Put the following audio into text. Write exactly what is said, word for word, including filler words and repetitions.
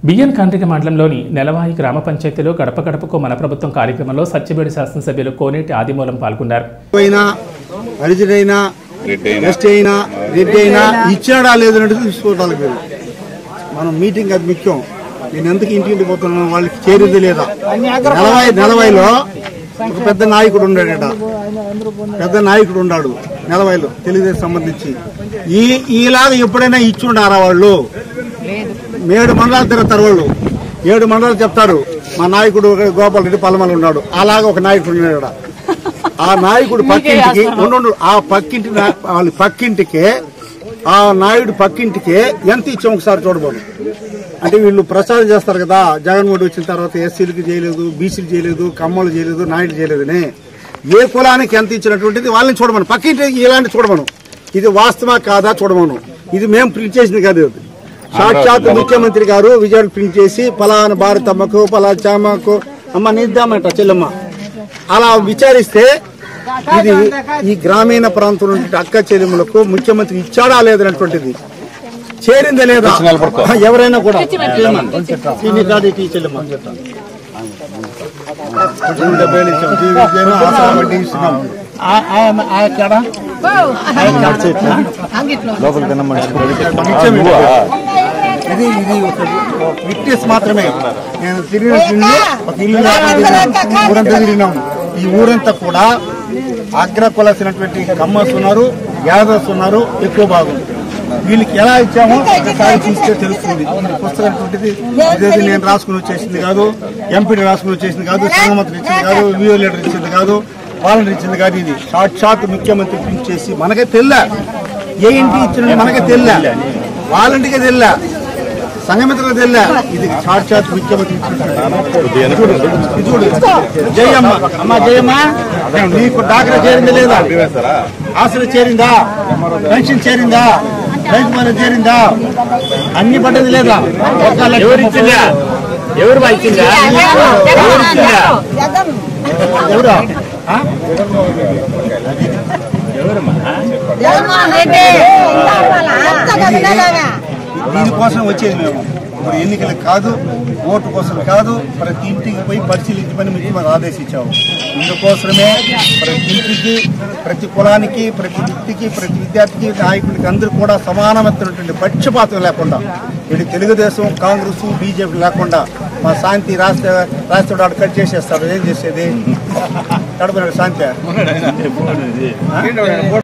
బియ్యం కండ్రిక మండలంలోని నెలవాయి గ్రామ పంచాయతీలో గడప గడపకు మన ప్రభుత్వం కార్యక్రమంలో సత్యవేడి శాసనసభ్యులు కోనేటి ఆదిమూలం పాల్గొన్నారు. మనం మీటింగ్ అది ముఖ్యం. నేను ఎందుకు ఇంటింటి పోతున్నాను, వాళ్ళకి చేరేది లేదా? నెలవాయి నెలవాయిలో ఒక పెద్ద నాయకుడు ఉన్నాడట, పెద్ద నాయకుడు ఉన్నాడు నెలవాయిలో తెలుగుదేశం సంబంధించి. ఈ ఈలాగా ఎప్పుడైనా ఇచ్చి ఉండారా వాళ్ళు? ఏడు మండలాలు తిరుగుతారు వాళ్ళు, ఏడు మండలాలు చెప్తారు మా నాయకుడు గోపాల్ రెడ్డి పల్లమల ఉన్నాడు. అలాగా ఒక నాయకుడు ఉన్నాడు. ఆ నాయకుడు పక్కింటికి ఉండు ఆ పక్కింటి వాళ్ళ పక్కింటికే ఆ నాయుడు పక్కింటికే ఎంత ఇచ్చాం ఒకసారి చూడబోదు. అంటే వీళ్ళు ప్రచారం చేస్తారు కదా, జగన్మోహన్ వచ్చిన తర్వాత ఎస్సీలకు చేయలేదు, బీసీలు చేయలేదు, కమ్మలు చేయలేదు, నాయుడు చేయలేదని. ఏ కులానికి ఎంత ఇచ్చినటువంటిది వాళ్ళని చూడమను, పక్కింటికి ఇలాంటి చూడమను. ఇది వాస్తవా కాదా చూడమను. ఇది మేము ప్రింట్ చేసింది కాదు, సాక్షాత్ ముఖ్యమంత్రి గారు విజయాలు ప్రింట్ చేసి పలానా భారతమ్మకు పలా చామకు అమ్మ నిద్దామట చెల్లమ్మ అలా విచారిస్తే ఇది ఈ గ్రామీణ ప్రాంతంలో అక్క చెల్లెములకు ముఖ్యమంత్రి ఇచ్చాడా లేదన్నటువంటిది, చేరిందా లేదా ఎవరైనా కూడా ఇది ఇది ఒక విట్నెస్ మాత్రమే. నేను తిరిగిన ఒక ఇల్లు ఊరంతా తిరిగినాము. ఈ ఊరంతా కూడా అగ్ర కులసినటువంటి కమ్మస్ ఉన్నారు, యాదవ్స్ ఉన్నారు, ఎక్కువ భాగం. వీళ్ళకి ఎలా ఇచ్చామో ఒకసారి చూస్తే తెలుస్తుంది. పుస్తకటువంటిది ఇదేది నేను రాసుకుని వచ్చేసింది కాదు, ఎంపీని రాసుకుని వచ్చేసింది కాదు, సంఘమంత్రి ఇచ్చింది కాదు, వివో లీడర్ ఇచ్చింది కాదు, వాళ్ళని ఇచ్చింది కాదు. ఇది సాక్షాత్ ముఖ్యమంత్రి ప్రింట్ చేసి మనకే తెల్ల, ఏ ఇంటికి ఇచ్చిన మనకే తెల్ల, వాళ్ళంటికే తెల్ల, సంఘమిత్రులకు తెల్ల. ఇది సాక్షాత్ ముఖ్యమంత్రి చూడు. జయమ్మ అమ్మ జయమ్మ, నీకు డాక్టర్ చేరిందా లేదా? ఆశలు చేరిందా? పెన్షన్ చేరిందా? రైతు బంధు చేరిందా? అన్ని పడ్డది లేదా? ఎవరిచ్చిందా? ఎవరు ఇచ్చిందా? ఎవరా? దీనికోసం వచ్చేది మేము. ఇప్పుడు ఎన్నికలకు కాదు, ఓటు కోసం కాదు, ప్రతి ఇంటికి పోయి పరిశీలించమని ముఖ్యమంత్రి ఆదేశించాము. ఇందుకోసమే ప్రతి ఇంటికి, ప్రతి కులానికి, ప్రతి వ్యక్తికి, ప్రతి విద్యార్థికి, నాయకుడికి అందరూ కూడా సమానమైనటువంటి పక్షపాతం లేకుండా, ఇది తెలుగుదేశం, కాంగ్రెస్, బీజేపీ లేకుండా మా శాంతి రాష్ట్ర రాష్ట్ర కట్ చేసేస్తాడు. ఏం చేసేది? కడప శాంతి